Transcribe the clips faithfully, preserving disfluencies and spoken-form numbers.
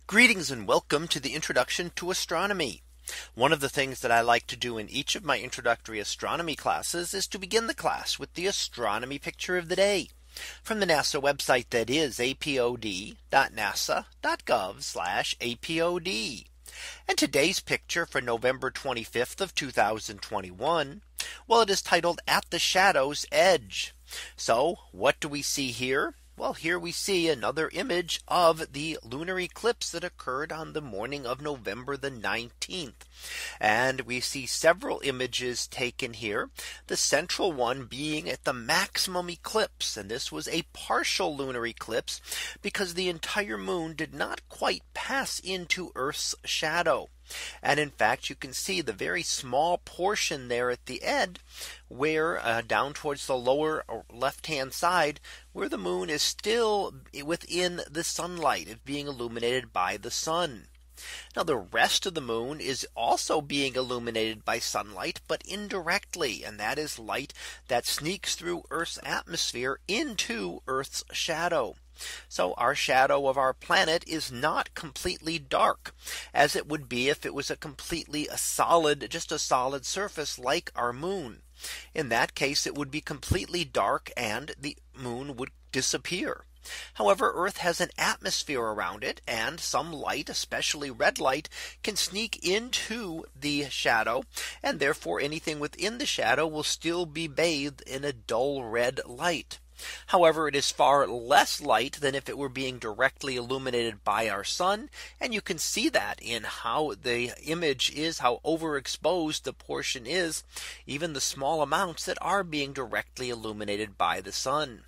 Greetings and welcome to the introduction to astronomy. One of the things that I like to do in each of my introductory astronomy classes is to begin the class with the astronomy picture of the day from the NASA website, that is apod dot nasa dot gov slash apod. And today's picture for November twenty-fifth of two thousand twenty-one. Well, it is titled At the Shadow's Edge. So what do we see here? Well, here we see another image of the lunar eclipse that occurred on the morning of November the nineteenth. And we see several images taken here, the central one being at the maximum eclipse. And this was a partial lunar eclipse because the entire moon did not quite pass into Earth's shadow. And in fact, you can see the very small portion there at the end where uh, down towards the lower left hand side where the moon is still within the sunlight. It's being illuminated by the sun. Now the rest of the moon is also being illuminated by sunlight, but indirectly. And that is light that sneaks through Earth's atmosphere into Earth's shadow. So our shadow of our planet is not completely dark, as it would be if it was a completely a solid, just a solid surface like our moon. In that case, it would be completely dark and the moon would disappear. However, Earth has an atmosphere around it, and some light, especially red light, can sneak into the shadow, and therefore anything within the shadow will still be bathed in a dull red light. However, it is far less light than if it were being directly illuminated by our sun. And you can see that in how the image is, how overexposed the portion is, even the small amounts that are being directly illuminated by the sun.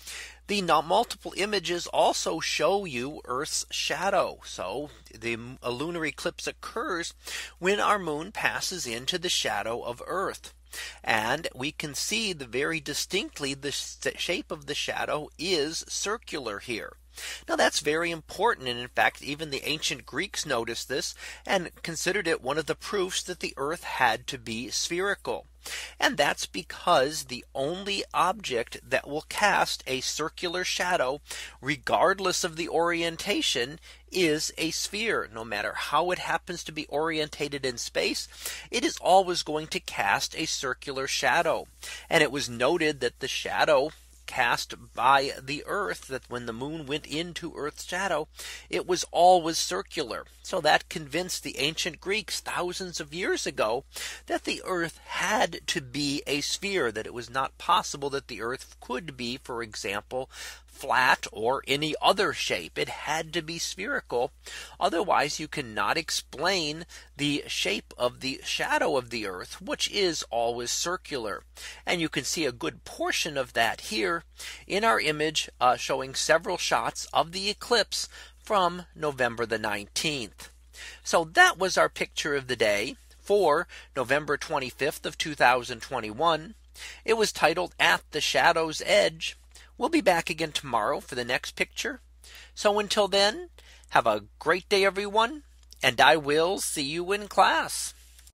The multiple images also show you Earth's shadow. So the lunar eclipse occurs when our moon passes into the shadow of Earth. And we can see the very distinctly the shape of the shadow is circular here. Now that's very important. And in fact, even the ancient Greeks noticed this and considered it one of the proofs that the Earth had to be spherical. And that's because the only object that will cast a circular shadow, regardless of the orientation, is a sphere. No matter how it happens to be orientated in space, it is always going to cast a circular shadow. And it was noted that the shadow cast by the Earth, that when the moon went into Earth's shadow, it was always circular. So that convinced the ancient Greeks thousands of years ago that the Earth had to be a sphere, that it was not possible that the Earth could be, for example, flat or any other shape. It had to be spherical. Otherwise, you cannot explain the shape of the shadow of the Earth, which is always circular. And you can see a good portion of that here in our image, uh, showing several shots of the eclipse from November the nineteenth. So that was our picture of the day for November twenty-fifth of two thousand twenty-one. It was titled At the Shadow's Edge. We'll be back again tomorrow for the next picture. So until then, have a great day, everyone, and I will see you in class.